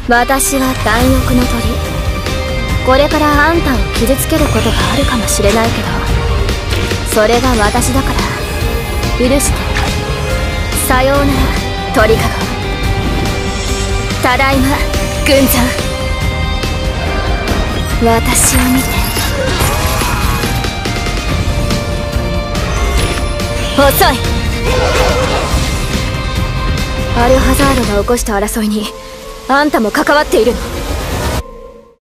私は貪欲の鳥。これからあんたを傷つけることがあるかもしれないけど、それが私だから許して。さようなら鳥かご。ただいま軍山。私を見て。遅い。アルハザードが起こした争いにあんたも関わっているの？